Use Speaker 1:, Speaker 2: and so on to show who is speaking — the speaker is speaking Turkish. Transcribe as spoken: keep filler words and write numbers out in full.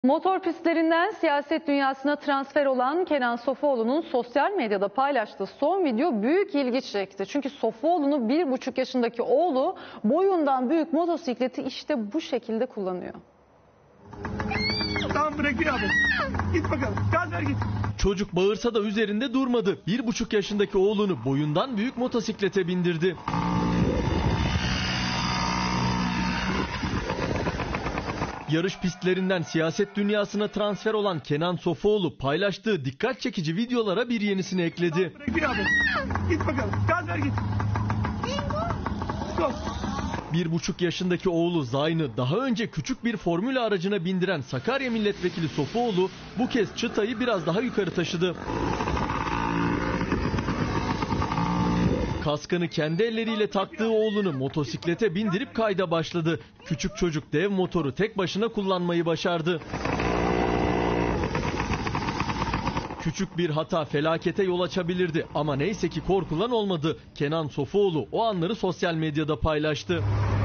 Speaker 1: Motor pistlerinden siyaset dünyasına transfer olan Kenan Sofuoğlu'nun sosyal medyada paylaştığı son video büyük ilgi çekti. Çünkü Sofuoğlu'nun bir buçuk yaşındaki oğlu boyundan büyük motosikleti işte bu şekilde kullanıyor.
Speaker 2: Tamam, bırakıyor abi. Git bakalım. Gaz ver git.
Speaker 3: Çocuk bağırsa da üzerinde durmadı. Bir buçuk yaşındaki oğlunu boyundan büyük motosiklete bindirdi. Yarış pistlerinden siyaset dünyasına transfer olan Kenan Sofuoğlu paylaştığı dikkat çekici videolara bir yenisini ekledi.
Speaker 2: Bırakıyor abi. Git bakalım. Gaz ver git. Go.
Speaker 3: Bir buçuk yaşındaki oğlu Zayn'ı daha önce küçük bir formül aracına bindiren Sakarya Milletvekili Sofuoğlu bu kez çıtayı biraz daha yukarı taşıdı. Kaskını kendi elleriyle taktığı oğlunu motosiklete bindirip kayda başladı. Küçük çocuk dev motoru tek başına kullanmayı başardı. Küçük bir hata felakete yol açabilirdi ama neyse ki korkulan olmadı. Kenan Sofuoğlu o anları sosyal medyada paylaştı.